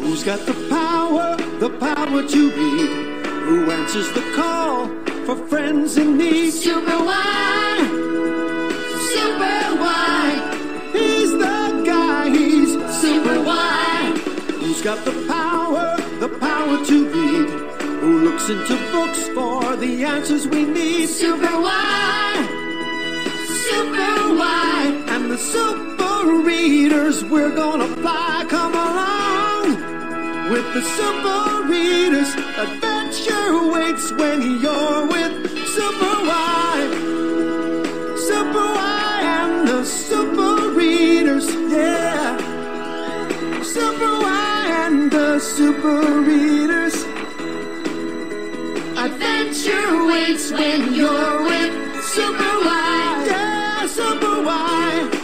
Who's got the power to lead? Who answers the call for friends in need? Super wide, super wide. He's the guy, he's super wide. Who's got the power to lead? Who looks into books for the answers we need? Super wide, super wide. And the super readers, we're gonna fly. Come along with the super readers. Adventure waits when you're with Super Wide. Super Wide and the super readers, yeah. Super Wide and the super readers. Adventure waits when you're with Super Wide. Yeah, Super Wide.